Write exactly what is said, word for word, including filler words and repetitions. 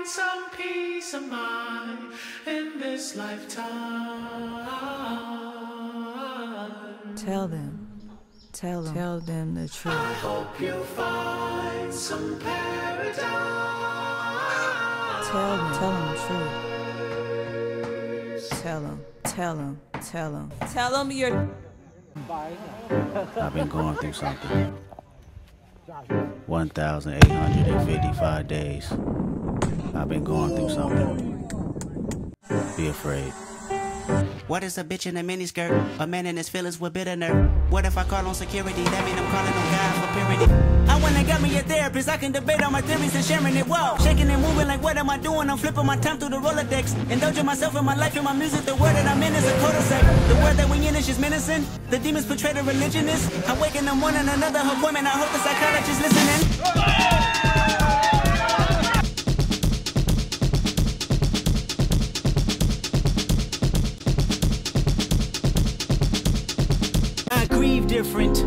find some peace of mind in this lifetime. Tell them, tell them, tell them the truth. I hope you find some paradise. Tell them, tell them the truth. Tell them, tell them, tell them, tell them you're. I've been going through something. one thousand eight hundred fifty-five days. I've been going through something. Be afraid. What is a bitch in a miniskirt? A man in his feelings with bitter nerve. What if I call on security? That mean I'm calling on God for purity. I wanna get me a therapist. I can debate on my theories and sharing it. Whoa, shaking and moving like what am I doing? I'm flipping my time through the Rolodex, indulging myself in my life and my music. The word that I'm in is a cul-de-sac. The word that we in is just menacing. The demons portray the religionist. I wake in the morning, another appointment. I hope the psychologist listening. I grieve different.